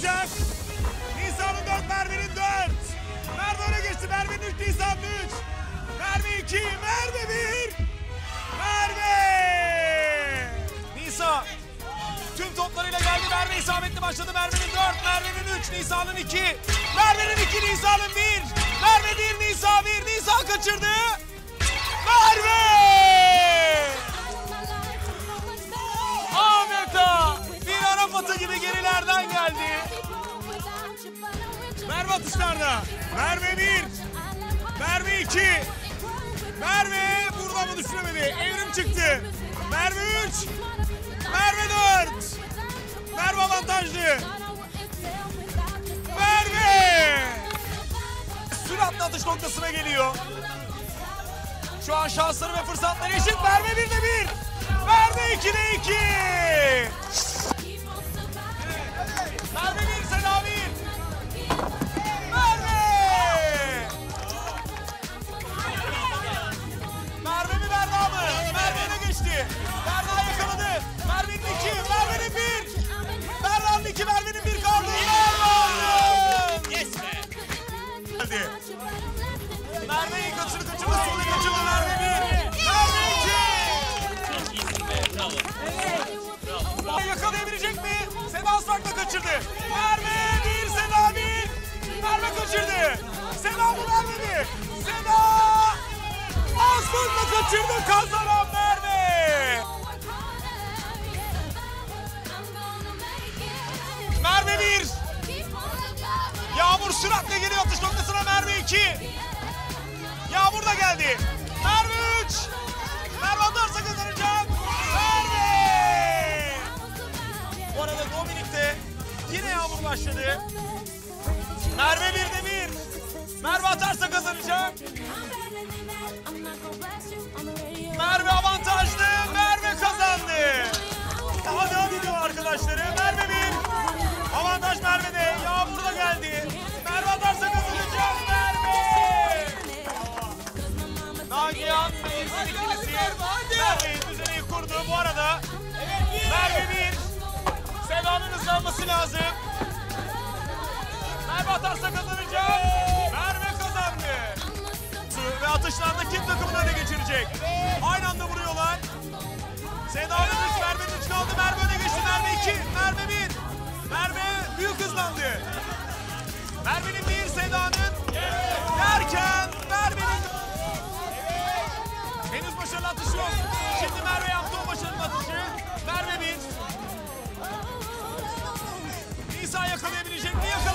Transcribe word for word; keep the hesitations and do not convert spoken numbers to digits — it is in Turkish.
kazanacak. Nisa'nın dört, Merve'nin dört. Merve öne geçti. Merve'nin üç, Nisa'nın üç. Merve iki, Merve bir. Merve! Nisa tüm toplarıyla geldi. Merve isabetli başladı. Merve'nin dört, Merve'nin üç, Nisa'nın iki. Merve'nin iki, Nisa'nın bir. Merve bir, Nisa bir. Nisa kaçırdı. Merve! Ahmet Ağa bir Arap atı gibi gerilerden geldi. Merve atışlarda. Merve bir. Merve iki. Merve burada mı düşüremedi? Evrim çıktı. Merve üç. Merve dört. Merve avantajlı. Merve! Süratli atış noktasına geliyor. Şu an şansları ve fırsatları eşit. Merve bir de bir. Merve iki de iki. Merve bir, Seda bir. Merve! Merve mi Berna mı? Merve öne geçti. Berna yakaladı. Merve'nin iki, Merve'nin bir. Berna'nın iki, Merve'nin bir kaldı. Merve! Yes be! Geldi. Merve iyi kaçırdı, kaçırdı, sonu kaçırdı. Merve bir. Merve iki. Çok iyisin be, bravo. Bravo. Yakalayabilecek mi? Seda Aslan'la kaçırdı. Merve bir, Seda bir. Merve kaçırdı. Seda mı Merve mi? Seda! Aslan'la kaçırdı, kazanan Merve! Merve bir. Yağmur süratle geliyor atış noktasına. Merve iki. Yağmur da geldi. Merve üç. Merve atarsa kazanacak. Merve! Bu arada Dominik'te yine Yağmur başladı. Merve bir de bir. Merve atarsa kazanacak. Merve avantajlı. Merve kazandı. Daha devam ediyor arkadaşları. Merve bir. Avantaj Merve'de. Yağmur da geldi. Merve atarsa kazanacak. Merve! Nagihan ve İzmir ikilisi Merve'yi düzeneyi kurdu. Bu arada Merve bir. Seda'nın hızlanması lazım. Merve atarsa kazanacak. Merve kazandı. Ve atışlarda kim takımını öne geçirecek? Aynı anda vuruyorlar. Seda'nın üç, Merve'nin üç kaldı. Merve öne geçti. Merve iki, Merve bir. Merve büyük hızlandı. Merve'nin bir, Seda'nın derken Merve'nin henüz başarılı atışı yok. Şimdi Merve yaptı o başarılı atışı. Merve bir. Nisa yakalayabilecek mi? Yakalayabilecek.